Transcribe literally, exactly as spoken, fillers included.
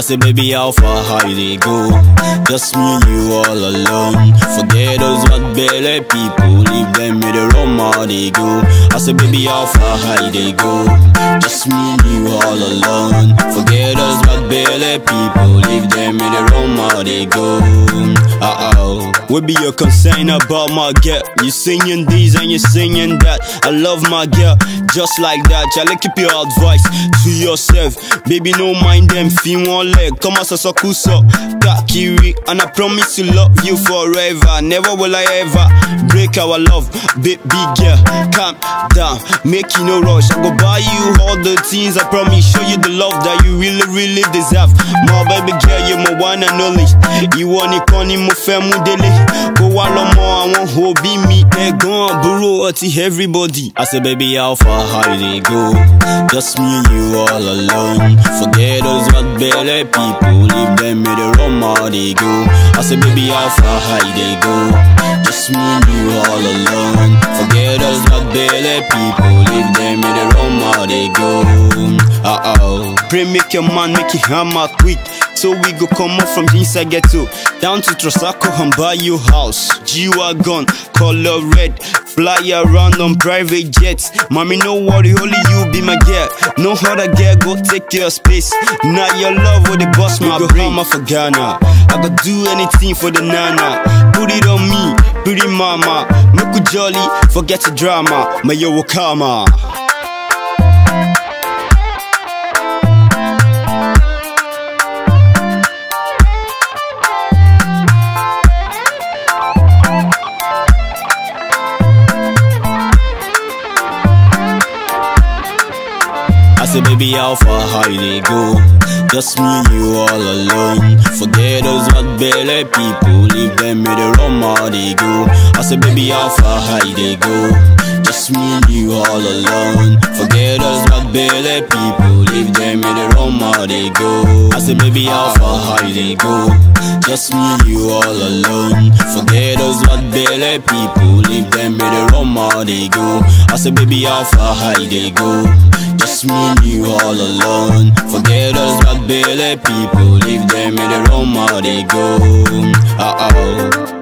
I say, baby, how far, how they go? Just me and you all alone. Forget those what belly people, leave them in the room, how they go. I say, baby, how far, how they go? Just me and you all alone. Forget those what belly people, leave them in the room, how they go. Uh-oh. What be your concern about my girl? You singing these and you singing that. I love my girl, just like that. Y'all keep your advice to yourself. Baby, no mind them, feel one leg. Come on, so kuso, kakiri. And I promise to love you forever. Never will I ever break our love. Baby girl, calm down, make you no rush. I go buy you all the things, I promise. Show you the love that you really, really deserve. My baby girl, you're my one and only. You want it, call him, my family daily. Go all more, I want hold be me. They gone, bro, everybody. I say, baby, how far, how they go? Just me and you all alone. Forget those what belly people, leave them in the room, how they go. I say, baby, how far, how they go? Just me and you all alone. Forget those what belly people, leave them in the room, how they go. Uh-oh. Pray make your man make it hammer quick, so we go come up from inside ghetto down to Trosako and buy you house. G-Wagon, color red, fly around on private jets. Mommy, no worry, only you be my girl. No other girl go take your space. Now your love with the boss, my brain. For Ghana, I go do anything for the nana. Put it on me, pretty mama. Make you jolly, forget the drama. My yo wakama. I say, baby, how far, how they go? Just me and you all alone. Forget those what belly people, leave them in the room, how they go. I say, baby, how far, how they go? Just me and you all alone. Forget those what belly people, leave them in the room, how they go. I say, baby, how far, how they go? Just me and you all alone. Forget those what belly people, leave them in the room, how they go. I say, baby, how far, how they go? Just me and you all alone. Forget those what belly people, leave them in the room, how they go. Uh-oh.